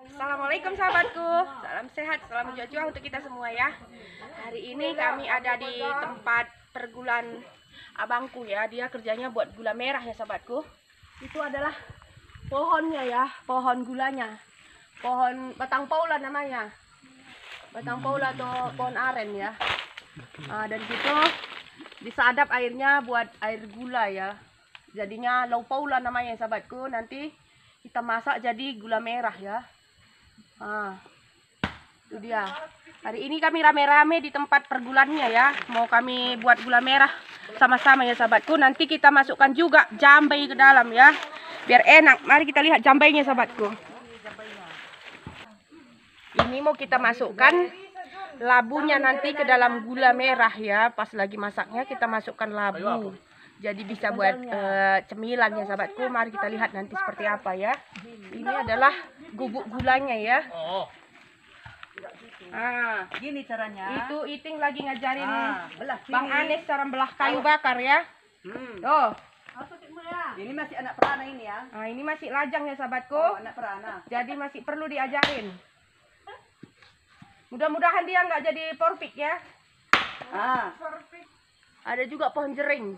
Assalamualaikum sahabatku, salam sehat, salam juang untuk kita semua ya. Hari ini kami ada di tempat pergulan abangku ya. Dia kerjanya buat gula merah ya sahabatku. Itu adalah pohonnya ya, pohon gulanya, pohon batang paula namanya, batang paula atau pohon aren ya. Dan situ disadap airnya buat air gula ya. Jadinya lau paula namanya sahabatku. Nanti kita masak jadi gula merah ya. Itu dia. Hari ini kami rame-rame di tempat pergulannya ya. Mau kami buat gula merah sama-sama ya sahabatku. Nanti kita masukkan juga jambai ke dalam ya, biar enak. Mari kita lihat jambainya sahabatku. Ini mau kita masukkan labunya nanti ke dalam gula merah ya. Pas lagi masaknya kita masukkan labu. Jadi bisa buat cemilan ya sahabatku. Mari kita lihat nanti seperti apa ya. Ini adalah bubuk gulanya ya. Gini caranya. Itu Iting lagi ngajarin Bang Anes cara belah kayu bakar ya. Tuh. Ini masih anak perana ini ya. Ini masih lajang ya sahabatku. Anak perana. Jadi masih perlu diajarin. Mudah-mudahan dia nggak jadi porpik ya. Ada juga pohon jering.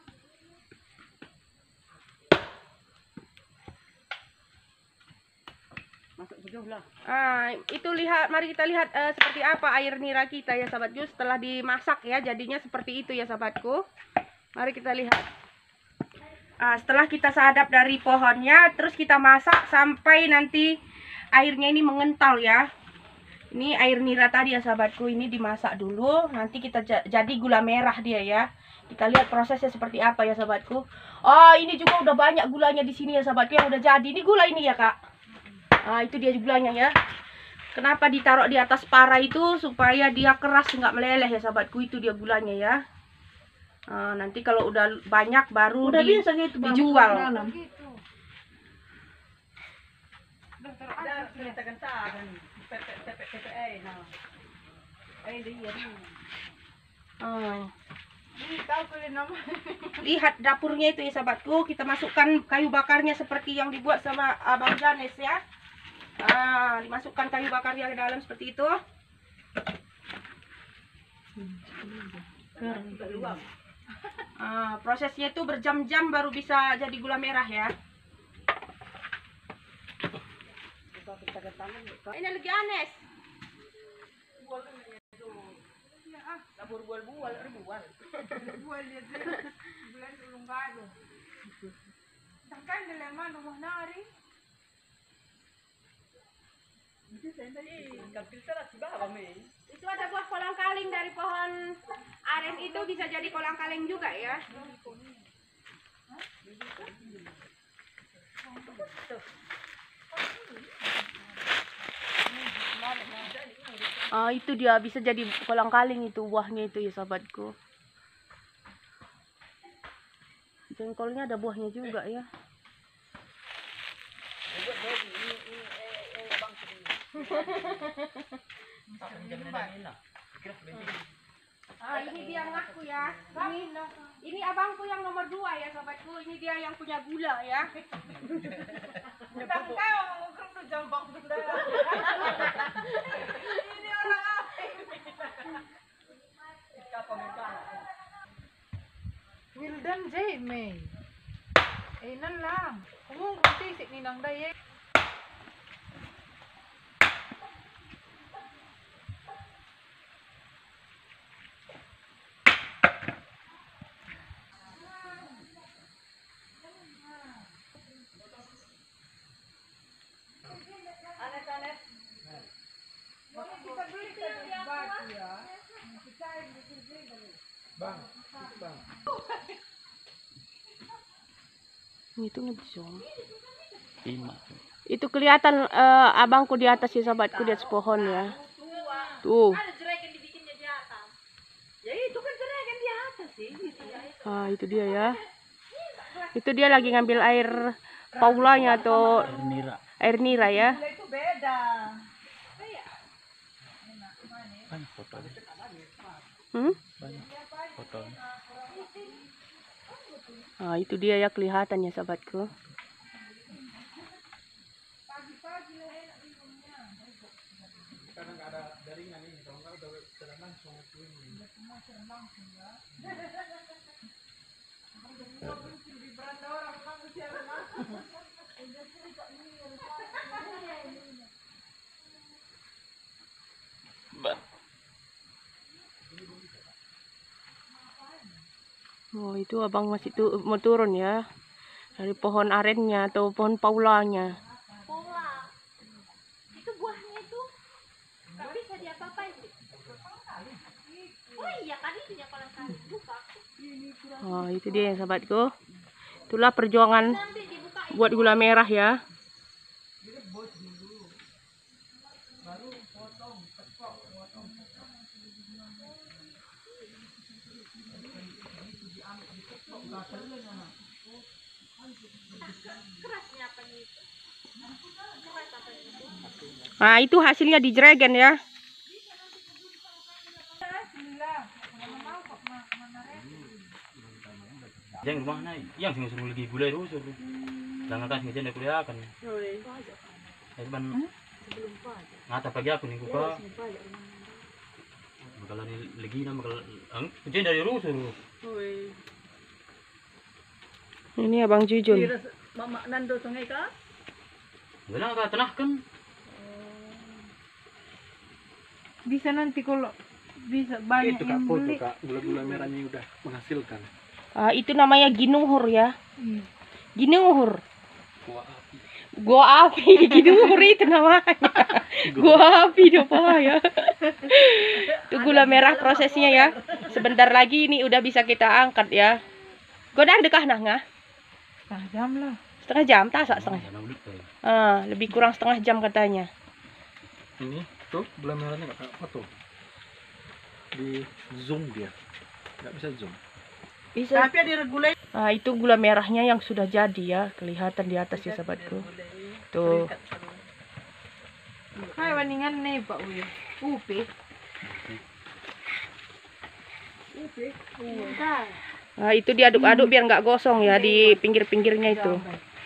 Masuk jauh lah. Itu lihat, mari kita lihat seperti apa air nira kita ya sahabatku setelah dimasak ya, jadinya seperti itu ya sahabatku. Mari kita lihat. Setelah kita sadap dari pohonnya, terus kita masak sampai nanti airnya ini mengental ya. Ini air nira tadi ya sahabatku, ini dimasak dulu, nanti kita jadi gula merah dia ya. Kita lihat prosesnya seperti apa ya sahabatku. Ini juga udah banyak gulanya di sini ya sahabatku yang udah jadi. Ini gula ini ya kak. Itu dia gulanya ya. Kenapa ditaruh di atas para itu? Supaya dia keras, nggak meleleh ya sahabatku. Itu dia gulanya ya. Nanti kalau udah banyak baru dijual. Lihat dapurnya itu ya sahabatku. Kita masukkan kayu bakarnya seperti yang dibuat sama Abang Janes ya. Dimasukkan kayu bakarnya ke dalam seperti itu. Prosesnya itu berjam-jam baru bisa jadi gula merah ya. Ini lagi Anes. Dapur bual-bual, bual dia bulan ulung gado. Tangkan dalaman rumah nari. Itu ada buah kolang kaling dari pohon aren itu, bisa jadi kolang kaling juga ya. Itu dia bisa jadi kolang kaling itu buahnya itu ya sahabatku. Jengkolnya ada buahnya juga ya. Ini dia ngaku ya. Ini abangku yang nomor 2 ya sahabatku. Ini dia yang punya gula ya. Ini orang apa? Wildan Jamie. Nan lang. Kung tisik ni nang daye. Bang. Itu ngezoom. Itu kelihatan abangku di atas ya sahabatku, di atas pohon ya. Tuh. Ya itu kan jeragan di atas sih. Itu dia ya. Itu dia lagi ngambil air paulanya atau air nira ya. Itu beda. Itu dia ya kelihatannya sahabatku. Oh, itu abang masih mau turun ya dari pohon arennya atau pohon paulanya. Pola. Itu buahnya itu nggak bisa diapa-apain. Oh iya kan itu yang paling kali buka. Oh, itu dia ya sahabatku. Itulah perjuangan Nanti dibukain. buat gula merah ya. Kerasnya apa itu? Keras apa itu? Nah, itu hasilnya di Jregen ya. Jangan rumah naik, yang suruh lagi gulai rusuk. Jangan kasih ngejen aku lihat kan. Ban ngata pagi aku nih buka. Bakalan lagi nama bakal ngejen dari rusuk. Ini abang Jujun. Mama nando sungai ka? Benar ka tenah kan? Bisa nanti kalau bisa banyak Itu yang kak foto beli. kak, gula-gula merahnya udah menghasilkan. Ah, itu namanya ginuhur ya. Iya. Ginuhur. Wah, api. Gua api, ginuhur itu namanya. Gua api dopa ya. Itu gula merah prosesnya ya. Sebentar lagi ini udah bisa kita angkat ya. Gua udah dekah nah ngah. Setengah jam lah. Setengah jam, tak setengah. Jangan ulit tuh. Ah, lebih kurang setengah jam katanya. Ini tuh gula merahnya kak foto. Di zoom dia, nggak bisa zoom. Bisa. Tapi ada regulasi. Ah, itu gula merahnya yang sudah jadi ya, kelihatan di atas ya sahabatku. Tuh. Hai waningan nih Pak Uyo. Upi. Ah, itu diaduk-aduk biar nggak gosong ya di pinggir-pinggirnya itu.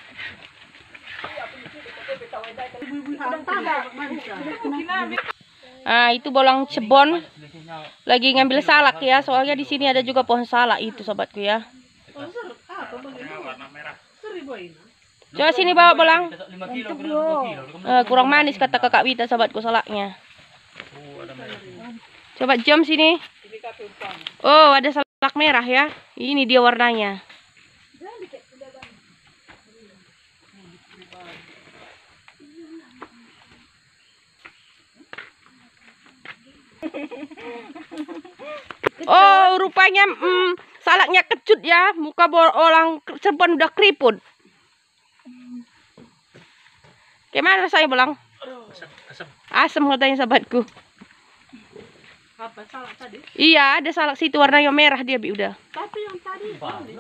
Ah, itu bolang cebon lagi ngambil salak ya, soalnya di sini ada juga pohon salak itu sobatku ya. Coba sini bawa bolang. 5 kilo, 2 kilo. Kurang manis kata kakak Wita sahabatku salaknya. Coba jam sini. Oh, ada salak merah ya. Ini dia warnanya. Oh, rupanya salaknya kecut ya. Muka bolang Cirebon udah keriput. Gimana rasanya bolang? Asam katanya sahabatku. Apa salah tadi? Iya, ada salak situ warnanya merah dia Bi udah. Tapi yang tadi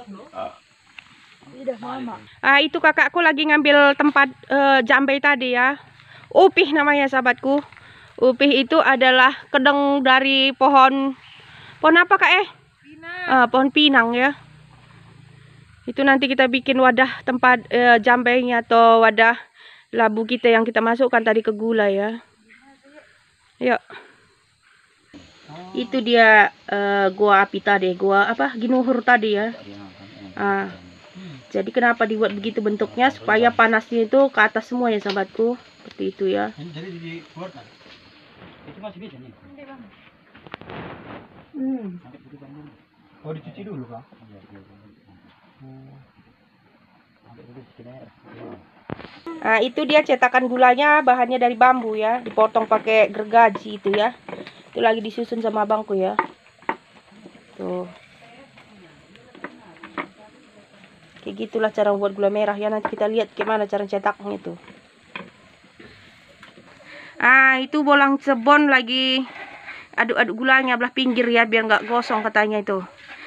Ah, itu kakakku lagi ngambil tempat jambai tadi ya. Upih namanya sahabatku. Upih itu adalah kedeng dari pohon apa kak pohon pinang ya. Itu nanti kita bikin wadah tempat jambainya atau wadah labu kita yang kita masukkan tadi ke gula ya. Yuk. Itu dia gua api tadi, gua apa ginuhur tadi ya. Ah. Jadi kenapa dibuat begitu bentuknya supaya panasnya itu ke atas semua ya sahabatku. Seperti itu ya. Jadi dikeluarkan. Itu masih bisa nih. Oh dicuci dulu kak? Nah, itu dia cetakan gulanya, bahannya dari bambu ya, dipotong pakai gergaji itu ya. Itu lagi disusun sama abangku ya. Tuh. Kayak gitulah cara buat gula merah ya. Nanti kita lihat gimana cara cetaknya itu. Ah, itu bolang cebon lagi aduk-aduk gulanya belah pinggir ya biar nggak gosong katanya itu.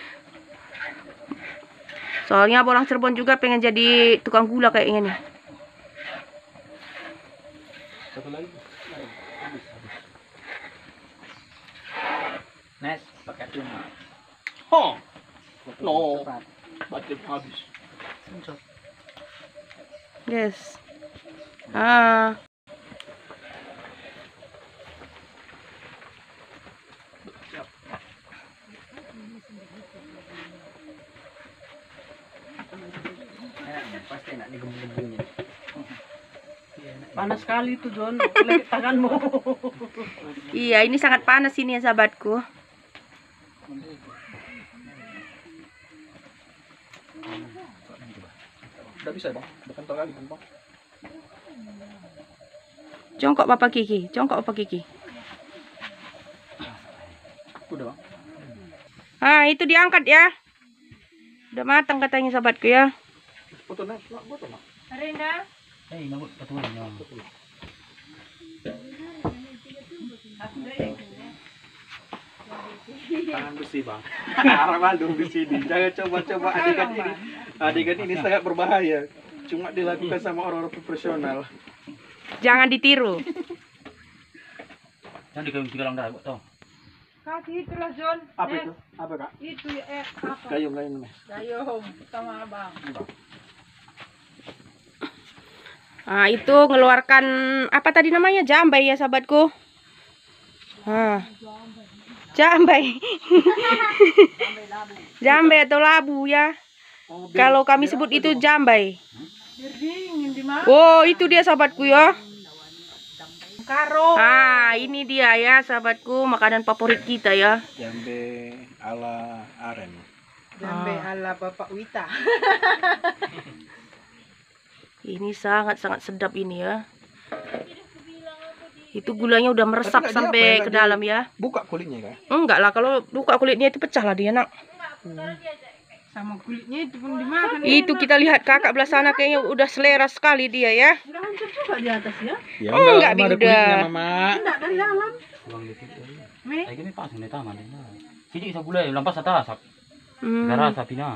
Soalnya bolang Cirebon juga pengen jadi tukang gula kayaknya nih. Satu lagi. Nes, pakai cuma. Oh, no, baterai habis. Yes. Ah. nih gembung-gembungnya. Panas sekali tuh John. Lagi tanganmu. Iya, ini sangat panas ini ya sahabatku. Udah bisa bang, bukan kali kan bang. Jongkok Bapak Kiki, jongkok Bapak Kiki. Udah bang. Ah, itu diangkat ya. Udah matang katanya sahabatku ya. Foto nak, foto nak. Renda. Eh, nabut ketua ini. Tangan besi bang. Arah Bandung di sini. Jangan coba-coba adegan ini. Adegan ini sangat berbahaya. Cuma dilakukan sama orang-orang profesional. Jangan ditiru. Jangan dikawin tiga langgar, tau. Kaki itulah John. Apa itu? Apa kak? Itu ya apa? Gayung nih. Gayung sama abang. Nah, itu ngeluarkan apa tadi namanya? Jambai ya sahabatku. Ah. Jambai. Jambai atau labu ya. Kalau kami sebut itu jambai. Biar dingin di mana? Oh, itu dia sahabatku ya. Karo. Ah, ini dia ya sahabatku, makanan favorit kita ya. Jambe ala aren. Jambe ala Bapak Wita. Ini sangat-sangat sedap ini ya. Itu gulanya udah meresap Tapi nggak sampai diapa ya, ke nggak dalam ya. Buka kulitnya kan? Enggak lah, kalau buka kulitnya itu pecah lah dia nak. Sama kulitnya itu pun dimakan. Itu kita lihat kakak belah sana kayaknya udah selera sekali dia ya. Udah hancur juga di atas ya. Ya Enggak, Bi, ada udah. kulitnya mama. Enggak dari dalam. Uang dikit. Mi. Lagi ni pas ni taman ni. Sini bisa boleh lampas atas. Hmm. Darah sapi na.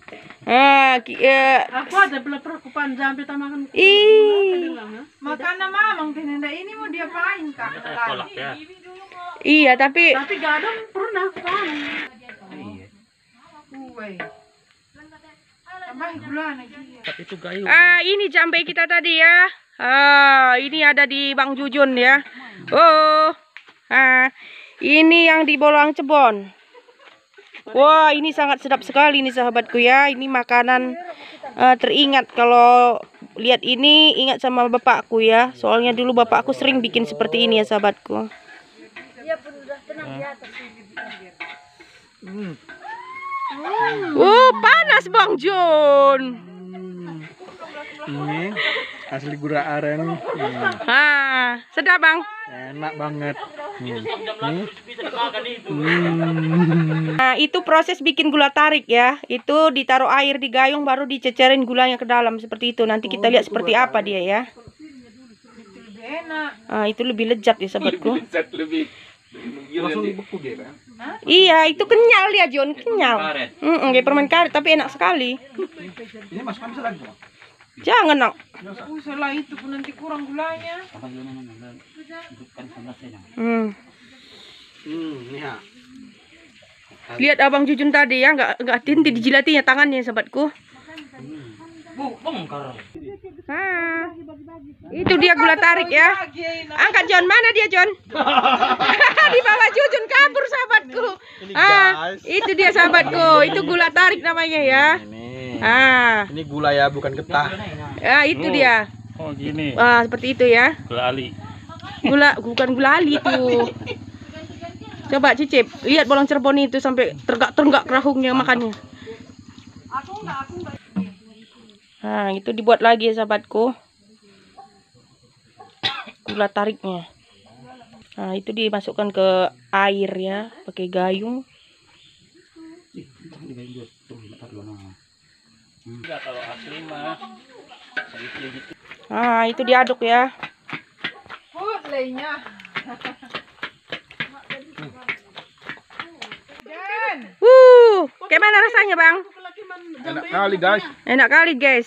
Aku ada perkupan jambe tamakan. Ih. Makanan mamang tinenda ini mau diapain kak? Kolak ya. Iya, tapi Tapi gadang pernah kan. Iya. Uwe. Tambah gula lagi. Tapi itu gayu. ini jambai kita tadi ya. Ini ada di Bang Jujun ya. Oh. Ini yang di Boloang Cebon. Wah, ini sangat sedap sekali nih sahabatku ya. Ini makanan teringat kalau lihat ini ingat sama bapakku ya. Soalnya dulu bapakku sering bikin seperti ini ya sahabatku. Dia pun udah tenang di atas. Panas Bang Jun. Ini asli gula aren. Sedap Bang. Enak banget. Nih. Bisa dimakan itu. Nah, itu proses bikin gula tarik ya. Itu ditaruh air di gayung baru dicecerin gulanya ke dalam seperti itu. Nanti kita lihat seperti apa dia ya. Itu lebih lezat ya sahabatku. Langsung dibeku dia kan? Iya, itu kenyal dia John, kenyal. Kayak permen karet tapi enak sekali. Ini masukkan bisa lagi bang? Jangan nak. Setelah itu pun nanti kurang gulanya. Apa yun naman? Hidupkan sa nasa yan. Ini ya. Lihat Abang Jujun tadi ya, nggak henti dijilatinya tangannya sahabatku. Bongkar. Itu dia gula tarik ya. Angkat John, mana dia John? Di bawah Jujun kabur sahabatku. Itu dia sahabatku. Itu gula tarik namanya ya. Ini gula ya, bukan getah. Itu dia. Oh gini. Seperti itu ya. Gula ali. Bukan gula ali itu. Coba cicip, lihat bolang Cirebon itu sampai terenggak kerahungnya makannya. Itu dibuat lagi ya sahabatku. Gula tariknya. Itu dimasukkan ke air ya, pakai gayung. Kalau asli mah. Itu diaduk ya. Kayak mana rasanya Bang? Enak kali guys. Enak kali guys.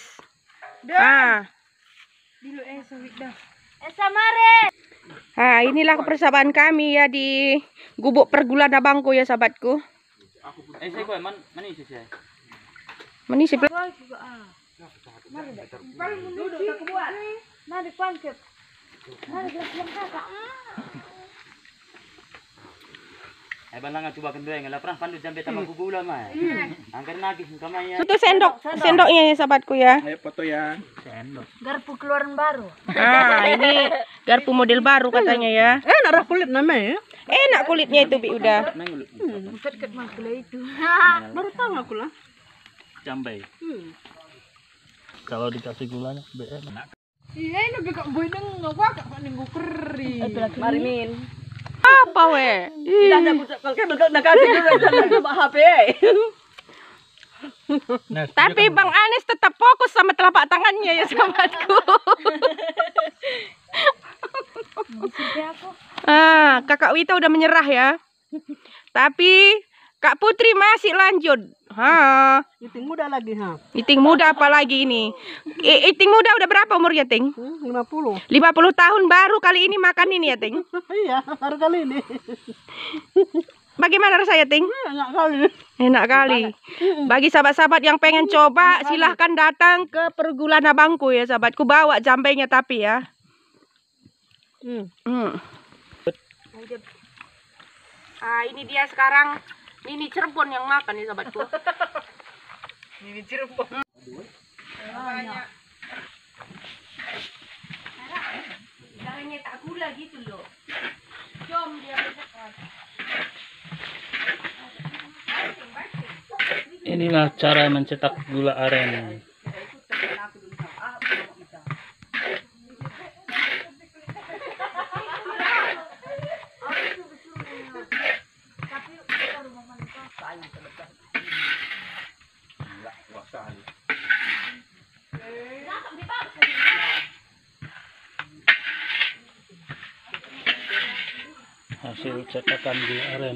Inilah kebersamaan kami ya di gubuk pergulana Bangko ya sahabatku. Saya kau manis ya. Manis sih. Mari kuangkep. Mari gelas kakak. Ay balangan coba kendua yang pernah pandu jambe tambah gula mah. Angkat nagis kamaya. Itu sendoknya ya sahabatku ya. Ayo foto ya. Garpu keluaran baru. Ah, ini garpu model baru katanya ya. Enak kulit namanya ya. Enak kulitnya itu Bi udah. Dekat mah itu. Baru tahu aku lah. Jambe. Kalau dikasih gulanya enak. Iya, ini bekak boy nang ngawak kak ninggu keri. Marimin. Apa we? Tidak ada kalau kan nak kasih dulu sama HP. Tapi Bang Anis tetap fokus sama telapak tangannya ya sahabatku. Kakak Wita udah menyerah ya. Tapi Kak Putri masih lanjut. Iting muda lagi ha. Iting muda apalagi ini. Iting muda udah berapa umurnya, Ting? 50. 50 tahun baru kali ini makan ini ya, Ting? Iya, baru kali ini. Bagaimana rasanya, Ting? Enak kali. Enak kali. Bagi sahabat-sahabat yang pengen coba, silahkan datang ke pergulan abangku ya, sahabatku. Bawa jambenya tapi ya. Ini dia sekarang Nini Cirebon yang makan nih sahabatku. Ini Cirebon. Banyak. Caranya tak gula gitu loh. Jom dia besar. Inilah cara mencetak gula aren. Hasil cetakan gula aren.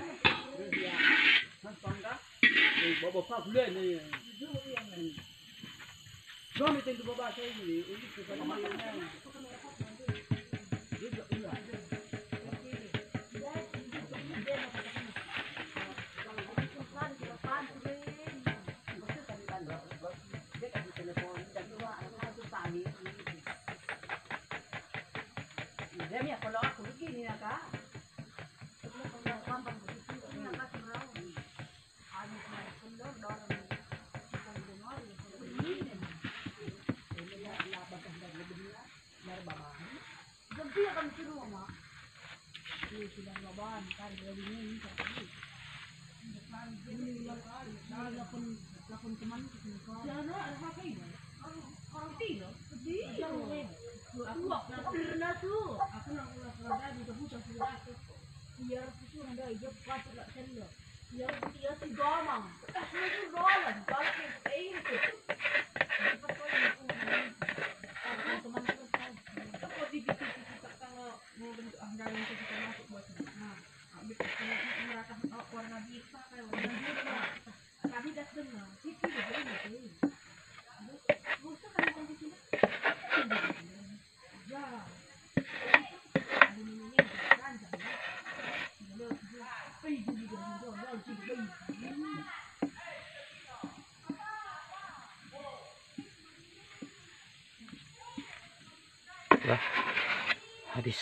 Habis.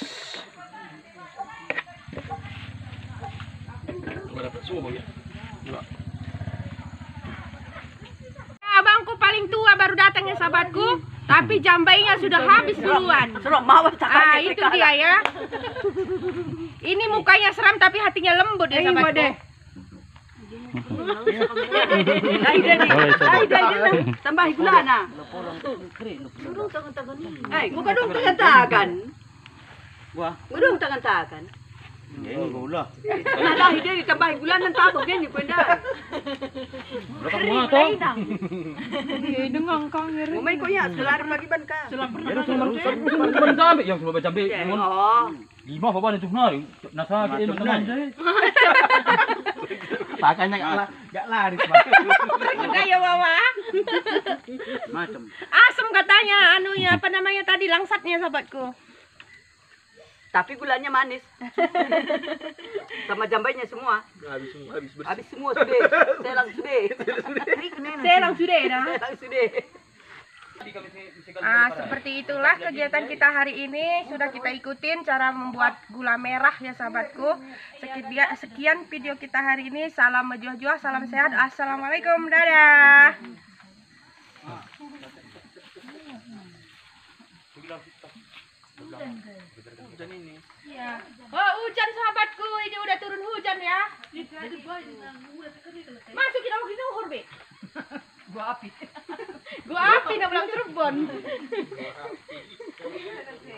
Abangku paling tua baru datang ya sahabatku, tapi jambainya sudah habis duluan. Itu dia ya. Ini mukanya seram tapi hatinya lembut ya sahabatku. Tambah gula na. Muka dong tangan-tangan. Wah, Mudong tangan-tangan. ini gula. Nah, dahil dia ditambah gula ng tabog yan, pwede. Berapa bunga toh? Dengang kang ngeri. Umay ko yan, selarim lagi ban ka. Teman jambe yang sudah jambe. Oh. Gimana apa nih tuh nari? Nasa kita teman deh. Pakainya gak laris, Pak. Enggak ya Wawa. Macam. Asem katanya anunya apa namanya tadi langsatnya sahabatku. Tapi gulanya manis. Sama jambainya semua. Habis bersih. Habis semua sudah. Selang sudah. Saya langsung deh dah. Selang sudah. Seperti itulah kegiatan kita hari ini. Sudah kita ikutin cara membuat gula merah ya sahabatku. Sekian video kita hari ini. Salam menjuah-juah, salam sehat. Assalamualaikum, dadah. Oh, hujan sahabatku, ini udah turun hujan ya. Masukin aku di luhur, Be. Gua api nak pulang Cirebon.